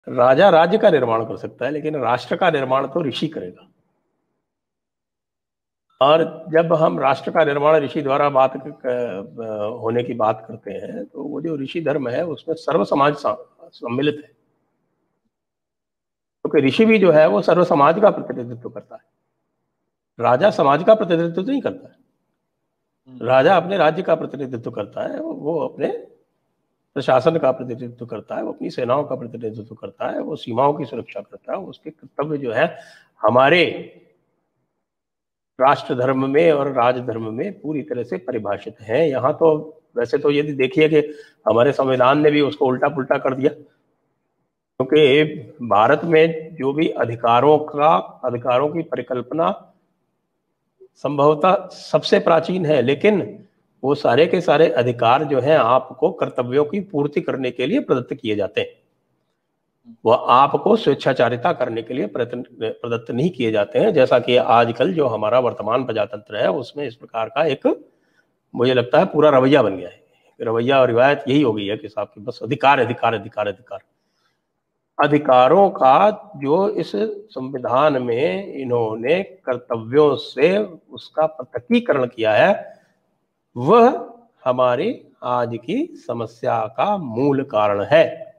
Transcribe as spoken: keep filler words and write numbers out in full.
राजा राज्य का निर्माण कर सकता है, लेकिन राष्ट्र का निर्माण तो ऋषि करेगा। और जब हम राष्ट्र का निर्माण ऋषि द्वारा बात होने की बात करते हैं, तो वो जो ऋषि धर्म है उसमें सर्व समाज सम्मिलित है, क्योंकि तो ऋषि भी जो है वो सर्व समाज का प्रतिनिधित्व करता है। राजा समाज का प्रतिनिधित्व नहीं करता है, राजा अपने राज्य का प्रतिनिधित्व करता है, वो अपने प्रशासन का प्रतिनिधित्व करता है, वो अपनी सेनाओं का प्रतिनिधित्व करता है, वो सीमाओं की सुरक्षा करता है। उसके कर्तव्य जो है हमारे राष्ट्र धर्म में और राज धर्म में पूरी तरह से परिभाषित है। यहाँ तो वैसे तो यदि देखिए कि हमारे संविधान ने भी उसको उल्टा पुल्टा कर दिया, क्योंकि भारत में जो भी अधिकारों का अधिकारों की परिकल्पना संभवतः सबसे प्राचीन है, लेकिन वो सारे के सारे अधिकार जो हैं आपको कर्तव्यों की पूर्ति करने के लिए प्रदत्त किए जाते हैं, वह आपको स्वेच्छाचारिता करने के लिए प्रदत्त नहीं किए जाते हैं। जैसा कि आजकल जो हमारा वर्तमान प्रजातंत्र है उसमें इस प्रकार का एक, मुझे लगता है, पूरा रवैया बन गया है। रवैया और रिवायत यही हो गई है कि साहब की बस अधिकार अधिकार अधिकार अधिकार अधिकारों का जो इस संविधान में इन्होंने कर्तव्यों से उसका पृथकीकरण किया है, वह हमारी आज की समस्या का मूल कारण है।